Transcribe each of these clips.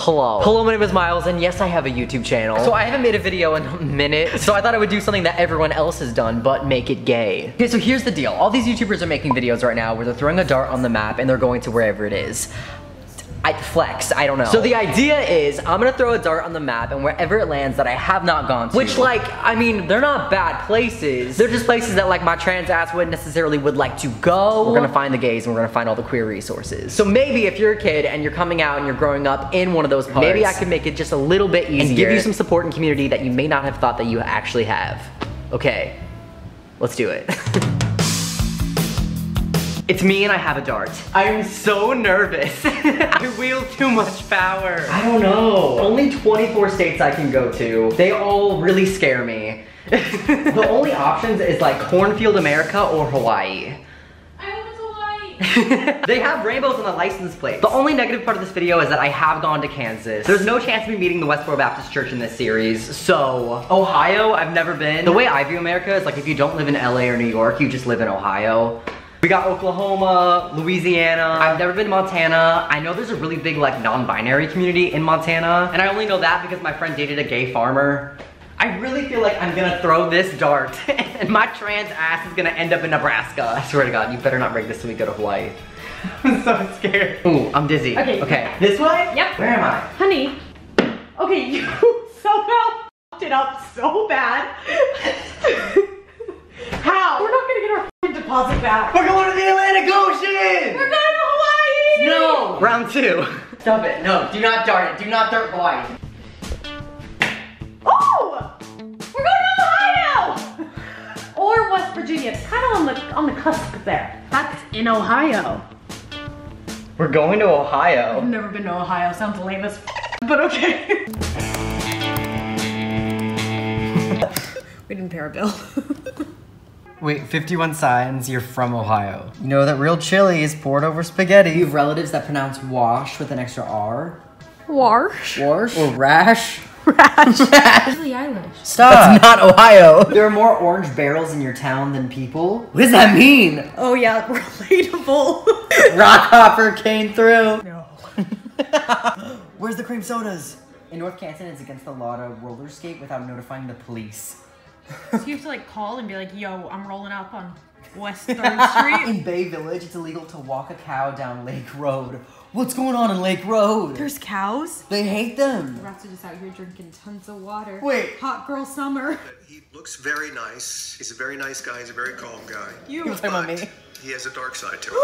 Hello. Hello, my name is Miles, and yes, I have a YouTube channel. So I haven't made a video in a minute, so I thought I would do something that everyone else has done, but make it gay. Okay, so here's the deal. All these YouTubers are making videos right now where they're throwing a dart on the map and they're going to wherever it is. Flex, I don't know. So the idea is, I'm gonna throw a dart on the map and wherever it lands that I have not gone to. Which, like, I mean, they're not bad places. They're just places that, like, my trans ass wouldn't necessarily would like to go. We're gonna find the gays and we're gonna find all the queer resources. So maybe if you're a kid and you're coming out and you're growing up in one of those parts, maybe I can make it just a little bit easier and give you some support and community that you may not have thought that you actually have. Okay, let's do it. It's me and I have a dart. I'm so nervous. I wield too much power. I don't know. Only 24 states I can go to. They all really scare me. The only options is like Cornfield, America or Hawaii. I hope it's Hawaii. They have rainbows on the license plate. The only negative part of this video is that I have gone to Kansas. There's no chance of me meeting the Westboro Baptist Church in this series. So, Ohio, I've never been. The way I view America is like if you don't live in LA or New York, you just live in Ohio. We got Oklahoma, Louisiana. I've never been to Montana. I know there's a really big like non-binary community in Montana. And I only know that because my friend dated a gay farmer. I really feel like I'm gonna throw this dart and my trans ass is gonna end up in Nebraska. I swear to God, you better not break this till we go to Hawaii. I'm so scared. Ooh, I'm dizzy. Okay. This way? Yep. Where am I? Honey. Okay, you somehow f***ed it up so bad. How? We're not gonna get our deposit back. We're going to the Atlantic Ocean! We're going to Hawaii! No! Round two. Stop it. No, do not dart it. Do not dart Hawaii. Oh! We're going to Ohio! Or West Virginia. It's kind of on the cusp there. That's in Ohio. We're going to Ohio. I've never been to Ohio. Sounds lame as but okay. We didn't pay our bill. Wait, 51 signs you're from Ohio. You know that real chili is poured over spaghetti. You have relatives that pronounce wash with an extra R? Wash? Wash? Or rash? Rash. Billie Eilish. Stop! That's not Ohio! There are more orange barrels in your town than people? What does that mean? Oh yeah, relatable. Rockhopper came through. No. Where's the cream sodas? In North Canton, it's against the law to roller skate without notifying the police. So you have to like call and be like, yo, I'm rolling up on West 3rd Street. In Bay Village, it's illegal to walk a cow down Lake Road. What's going on in Lake Road? There's cows. They hate them. The rats are just out here drinking tons of water. Wait. Hot girl summer. He looks very nice. He's a very nice guy. He's a very calm guy. You talking about me? He has a dark side to him.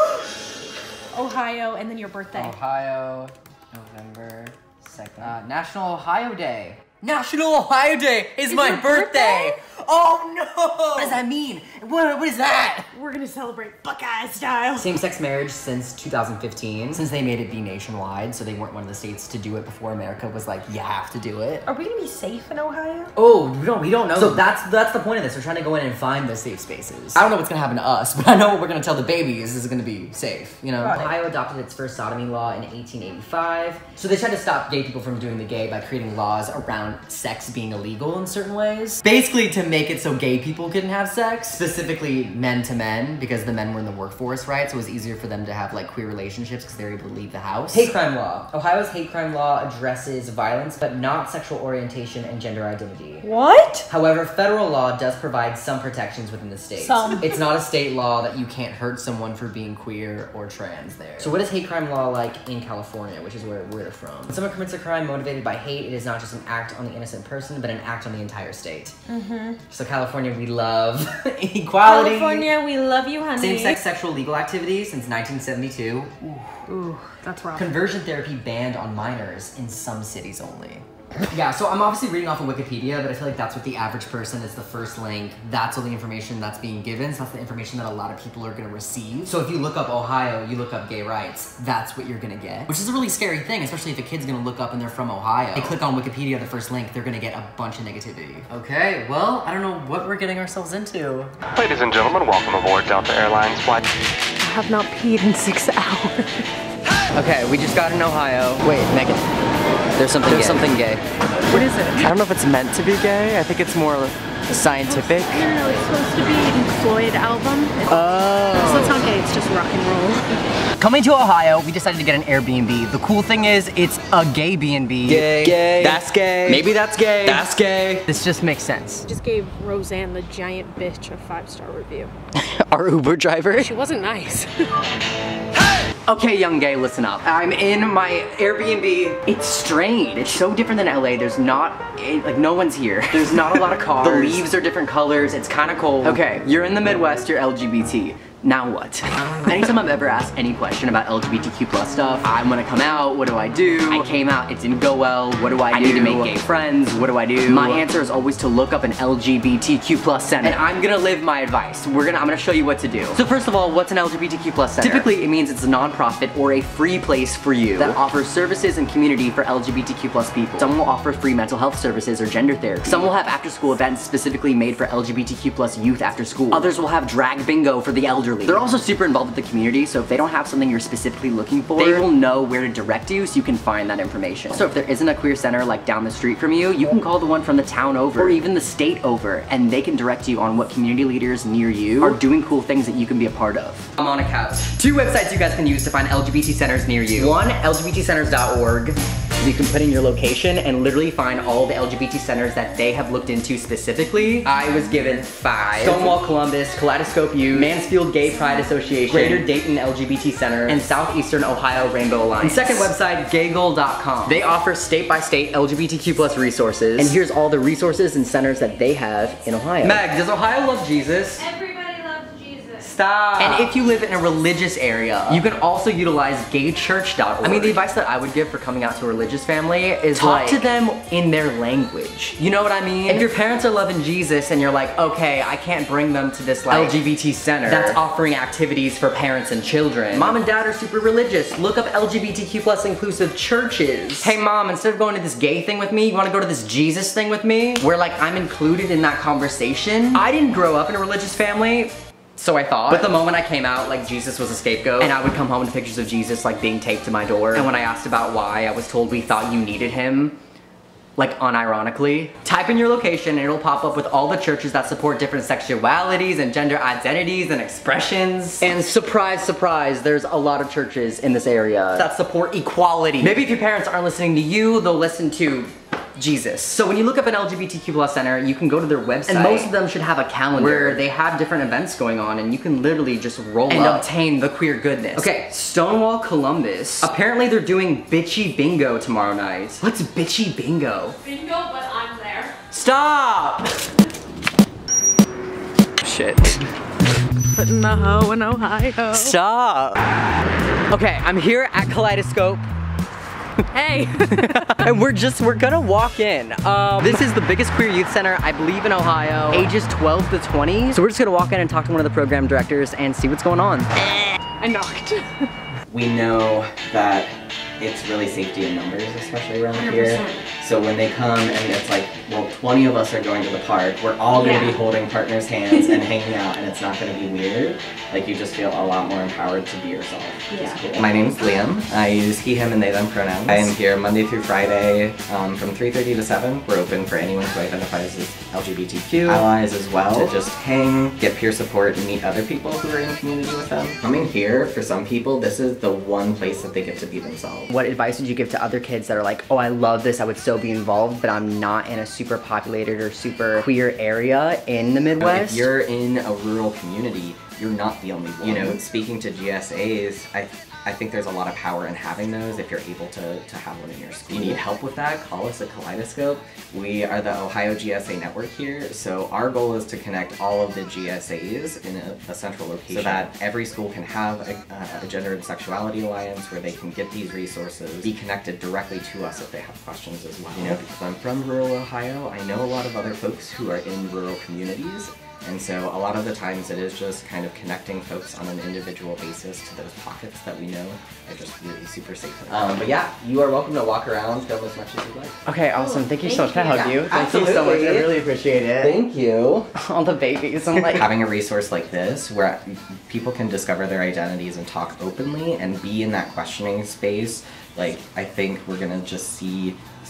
Ohio, and then your birthday. Ohio, November 2nd. National Ohio Day. National Ohio Day is my your birthday. Oh no! What does that mean? What is that? We're gonna celebrate Buckeye style. Same-sex marriage since 2015. Since they made it be nationwide, so they weren't one of the states to do it before America was like, you have to do it. Are we gonna be safe in Ohio? Oh, we don't know. So that's the point of this. We're trying to go in and find the safe spaces. I don't know what's gonna happen to us, but I know what we're gonna tell the babies is gonna be safe, you know? Ohio adopted its first sodomy law in 1885. So they tried to stop gay people from doing the gay by creating laws around sex being illegal in certain ways. Basically to make it so gay people couldn't have sex, specifically men to men, because the men were in the workforce, right? So it was easier for them to have like queer relationships because they were able to leave the house. Hate crime law. Ohio's hate crime law addresses violence, but not sexual orientation and gender identity. What? However, federal law does provide some protections within the state. Some. It's not a state law that you can't hurt someone for being queer or trans there. So what is hate crime law like in California, which is where we're from? When someone commits a crime motivated by hate, it is not just an act on the innocent person, but an act on the entire state. So California, we love equality. California, we love you, honey. Same-sex sexual legal activity since 1972. Ooh, that's rough. Conversion therapy banned on minors in some cities only. Yeah, so I'm obviously reading off of Wikipedia, but I feel like that's what the average person is the first link. That's all the information that's being given. So that's the information that a lot of people are gonna receive. So if you look up Ohio, you look up gay rights, that's what you're gonna get. Which is a really scary thing, especially if a kid's gonna look up and they're from Ohio. They click on Wikipedia, the first link, they're gonna get a bunch of negativity. Okay, well, I don't know what we're getting ourselves into. Ladies and gentlemen, welcome aboard Delta Airlines flight. I have not peed in 6 hours. Okay, we just got in Ohio. Wait, Megan. There's something gay. What is it? I don't know if it's meant to be gay. I think it's more Scientific? No, it's supposed to be a Pink Floyd album. Oh. So it's not gay, it's just rock and roll. Coming to Ohio, we decided to get an Airbnb. The cool thing is, it's a gay B&B. Gay. Gay. That's gay. Maybe that's gay. That's gay. This just makes sense. Just gave Roseanne the giant bitch a 5-star review. Our Uber driver. She wasn't nice. Okay, young gay, listen up. I'm in my Airbnb. It's strange. It's so different than LA. There's not, like, no one's here. There's not a lot of cars. The leaves are different colors. It's kind of cold. Okay, you're in the Midwest, you're LGBT. Now what? Anytime I've ever asked any question about LGBTQ plus stuff, I'm gonna come out, what do I do? I came out, it didn't go well, what do I do? I need to make gay friends, what do I do? My answer is always to look up an LGBTQ plus center. And I'm gonna live my advice. I'm gonna show you what to do. So first of all, what's an LGBTQ plus center? Typically, it means it's a non-profit or a free place for you that offers services and community for LGBTQ plus people. Some will offer free mental health services or gender therapy. Some will have after-school events specifically made for LGBTQ plus youth after school. Others will have drag bingo for the elderly. They're also super involved with the community, so if they don't have something you're specifically looking for, they will know where to direct you so you can find that information. So if there isn't a queer center like down the street from you, you can call the one from the town over, or even the state over, and they can direct you on what community leaders near you are doing cool things that you can be a part of. I'm on a couch. 2 websites you guys can use to find LGBT centers near you. One, lgbtcenters.org. You can put in your location and literally find all the LGBT centers that they have looked into specifically. I was given 5. Stonewall Columbus, Kaleidoscope Youth, Mansfield Gay Pride Association, Greater Dayton LGBT Center, and Southeastern Ohio Rainbow Alliance. And second website, gaygoal.com. They offer state-by-state LGBTQ plus resources. And here's all the resources and centers that they have in Ohio. Meg, does Ohio love Jesus? Everybody loves Jesus. Stop. And if you live in a religious area, you can also utilize gaychurch.org. I mean, the advice that I would give for coming out to a religious family is talk to them in their language. You know what I mean? If your parents are loving Jesus and you're like, okay, I can't bring them to this like LGBT center that's offering activities for parents and children. Mom and dad are super religious. Look up LGBTQ plus inclusive churches. Hey mom, instead of going to this gay thing with me, you wanna go to this Jesus thing with me? Where like I'm included in that conversation. I didn't grow up in a religious family. So I thought. But the moment I came out, like Jesus was a scapegoat, and I would come home to pictures of Jesus like being taped to my door. And when I asked about why, I was told we thought you needed him. Like unironically. Type in your location and it'll pop up with all the churches that support different sexualities and gender identities and expressions. And surprise, surprise, there's a lot of churches in this area that support equality. Maybe if your parents aren't listening to you, they'll listen to Jesus. So when you look up an LGBTQ plus center, you can go to their website, and most of them should have a calendar where they have different events going on, and you can literally just roll and obtain the queer goodness. Okay, Stonewall Columbus. Apparently they're doing bitchy bingo tomorrow night. What's bitchy bingo? Bingo, but I'm there. Stop! Shit. Putting the hoe in Ohio. Stop! Okay, I'm here at Kaleidoscope. Hey. And we're gonna walk in. This is the biggest queer youth center, I believe, in Ohio. Ages 12 to 20. So we're just gonna walk in and talk to one of the program directors and see what's going on. I knocked. We know that it's really safety in numbers, especially around 100%. Here. So when they come and it's like, well, 20 of us are going to the park, we're all going to be holding partners' hands and hanging out, and it's not going to be weird. Like, you just feel a lot more empowered to be yourself, which is cool. My name's Liam. I use he, him, and they, them pronouns. I am here Monday through Friday from 3:30 to 7. We're open for anyone who identifies as LGBTQ, allies as well, to just hang, get peer support, and meet other people who are in community with them. Coming here, for some people, this is the one place that they get to be themselves. What advice would you give to other kids that are like, oh, I love this, I would so be involved, but I'm not in a super populated or super queer area in the Midwest? If you're in a rural community, you're not the only one. You know, speaking to GSAs, I think there's a lot of power in having those if you're able to have one in your school. If you need help with that, call us at Kaleidoscope. We are the Ohio GSA network here, so our goal is to connect all of the GSAs in a central location so that every school can have a gender and sexuality alliance where they can get these resources, be connected directly to us if they have questions as well. You know, because I'm from rural Ohio, I know a lot of other folks who are in rural communities. And so a lot of the times it is just kind of connecting folks on an individual basis to those pockets that we know are just really super safe. But yeah, you are welcome to walk around, film as much as you'd like. Okay, awesome. Thank you so much. Can I hug you? Thank you so much. I really appreciate it. Thank you. All the babies. I'm like having a resource like this where people can discover their identities and talk openly and be in that questioning space. Like, I think we're gonna just see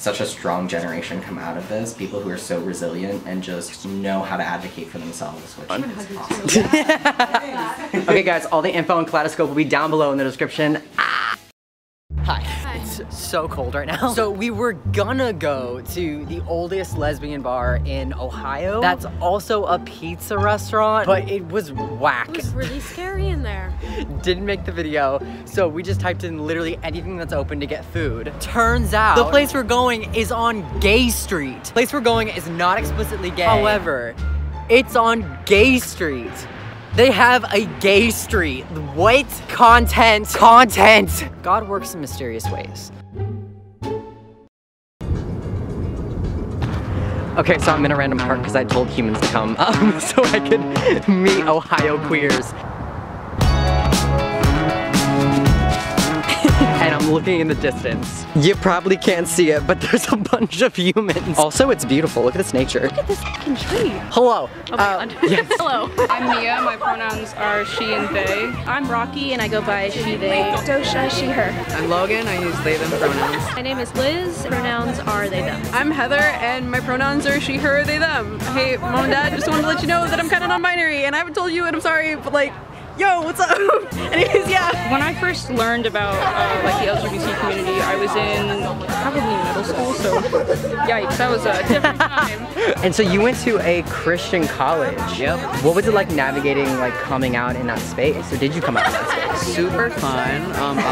such a strong generation come out of this. People who are so resilient and just know how to advocate for themselves, which is awesome. Okay guys, all the info on Kaleidoscope will be down below in the description. Hi. It's so cold right now. So we were gonna go to the oldest lesbian bar in Ohio. That's also a pizza restaurant, but it was whack. It was really scary in there. Didn't make the video, so we just typed in literally anything that's open to get food. Turns out, the place we're going is on Gay Street. The place we're going is not explicitly gay. However, it's on Gay Street. They have a gay street. What? Content. God works in mysterious ways. Okay, so I'm in a random park because I told humans to come so I could meet Ohio queers. And I'm looking in the distance. You probably can't see it, but there's a bunch of humans. Also, it's beautiful. Look at this nature. Look at this fucking tree. Hello. Oh my God. Yes. Hello. I'm Mia, my pronouns are she and they. I'm Rocky and I go by she, they. Dosha, she, her. I'm Logan, I use they, them pronouns. My name is Liz, pronouns are they, them. I'm Heather, and my pronouns are she, her, they, them. Hey, mom and dad, just wanted to let you know that I'm kind of non-binary, and I haven't told you, and I'm sorry, but like, yo, what's up? Anyways, yeah. When I first learned about like the LGBT community, I was in probably middle school, so yikes, that was a different time. And so you went to a Christian college. Yep. What was it like navigating, like coming out in that space? Or did you come out in that space? Super fun.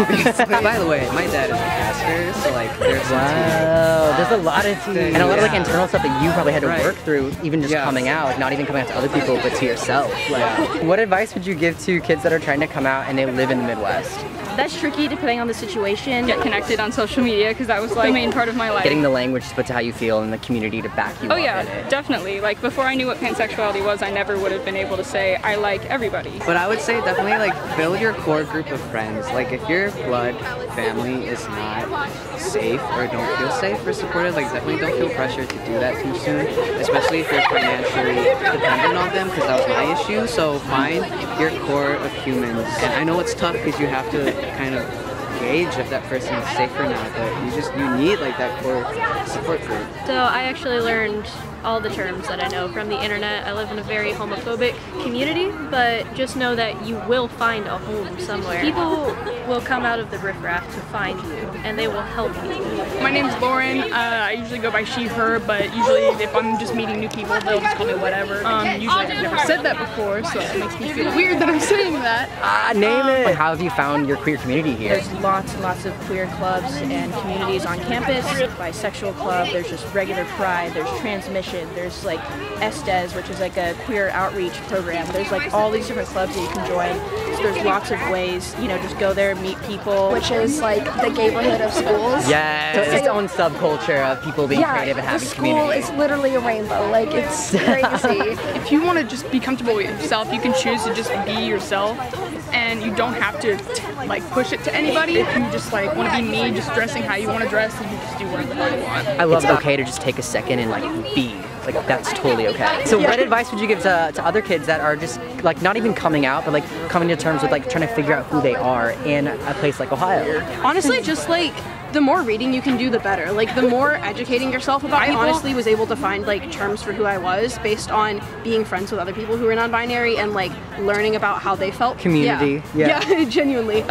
By the way, my dad is a pastor, so like there's Wow, there's a lot of and a lot of like Yeah. internal stuff that you probably had to Right. work through, even just Yeah. coming out, not even coming out to other people, but to yourself. Like, what advice would you give to kids that are trying to come out and they live in the Midwest? That's tricky depending on the situation. Get connected on social media, because that was like the main part of my life. Getting the language to put to how you feel and the community to back you Oh up yeah, in it. definitely. Like before I knew what pansexuality was, I never would have been able to say I like everybody. But I would say definitely like build your core group of friends. Like if your blood family is not safe or don't feel safe or supported, like definitely don't feel pressure to do that too soon, especially if you're financially dependent on them, because that was my issue. So find your core of humans. And I know it's tough because you have to kind of gauge if that person is safe or not, but you need like that core support group. So I actually learned all the terms that I know from the internet. I live in a very homophobic community, but just know that you will find a home somewhere. People will come out of the riffraff to find you, and they will help you. My name's Lauren. I usually go by she, her, but usually if I'm just meeting new people, they'll just call me whatever. Usually I've never said that before, so it makes me feel weird that I'm saying that. Name it! Like, how have you found your queer community here? There's lots and lots of queer clubs and communities on campus. Bisexual club, there's just regular pride, there's transmission, there's like Estes, which is like a queer outreach program. There's like all these different clubs that you can join. So there's lots of ways, you know, just go there, meet people. Which is like the neighborhood of schools. Yeah, so it's its own subculture of people being creative and having the community. school is literally a rainbow. Like, it's crazy. If you want to just be comfortable with yourself, you can choose to just be yourself, and you don't have to like push it to anybody. If you just like want to be me, just dressing how you want to dress, and you just do whatever you want. I love it's okay to just take a second and like be. Like, that's totally okay. So what advice would you give to other kids that are just like not even coming out, but like coming to terms with like trying to figure out who they are in a place like Ohio? Honestly, just like the more reading you can do, the better. Like the more educating yourself about people. I honestly was able to find like terms for who I was based on being friends with other people who were non-binary and like learning about how they felt. Community. Yeah, genuinely.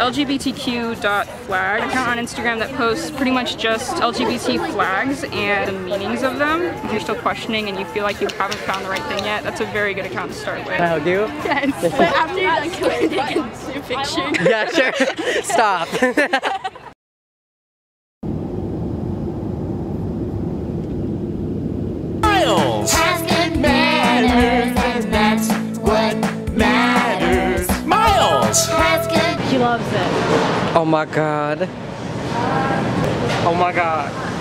LGBTQ.flag account on Instagram that posts pretty much just LGBT flags and the meanings of them. If you're still questioning and you feel like you haven't found the right thing yet, that's a very good account to start with. Can I hug you? Yes. But after you're done, can we take a picture? Yeah, sure. Stop. Has good manners, and that's what matters. Miles has good. She loves it. Oh my god. Oh my god.